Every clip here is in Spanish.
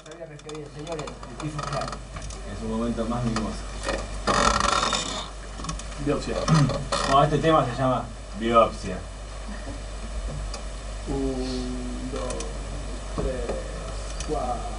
había referido, señores, el T.I.F.U.S.CLAN. En su momento más mimoso. Biopsia. No, este tema se llama Biopsia. 1, 2, 3, 4.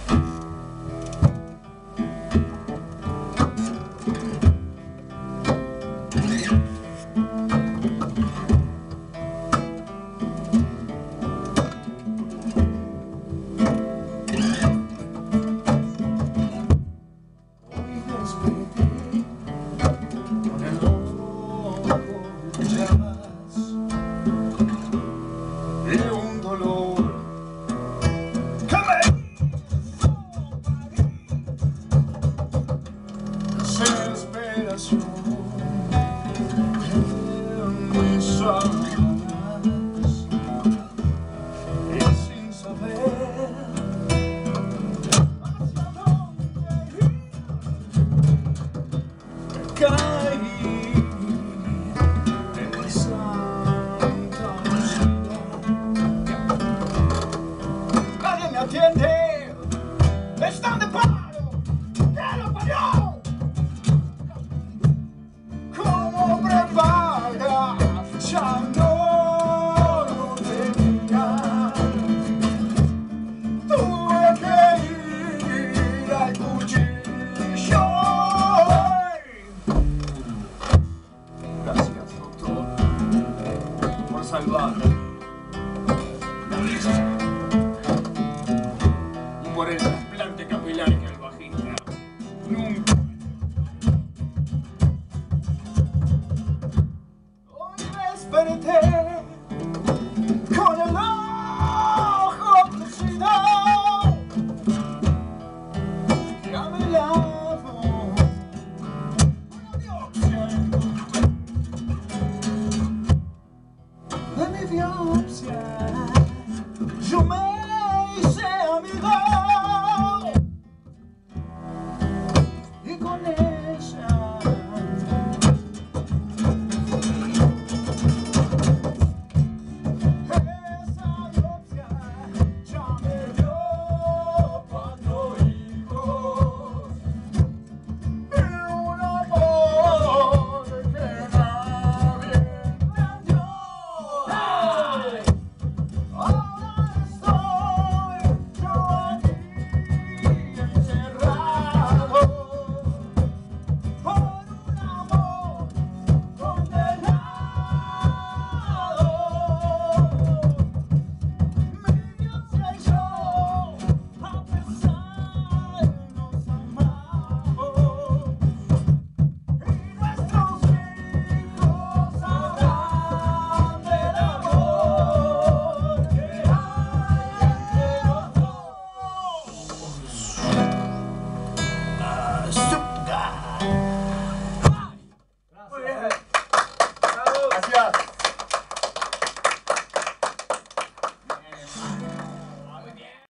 ¡Nadie me atiende! ¡Están de paro! ¡Que lo parió! ¿Cómo preparar? Ya no lo tenía. Tuve que ir al cuchillo. Gracias, doctor, por salvarme.